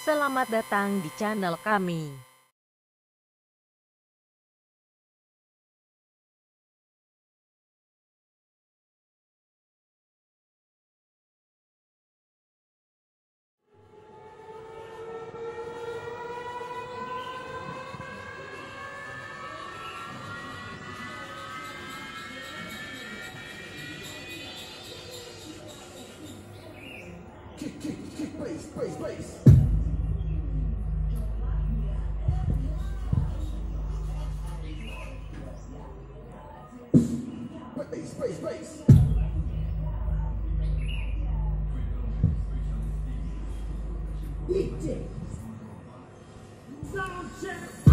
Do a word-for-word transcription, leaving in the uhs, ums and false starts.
Selamat datang di channel kami. Kick, kick, kick, bass, bass, bass. Bass, bass, bass. D J. Sound check.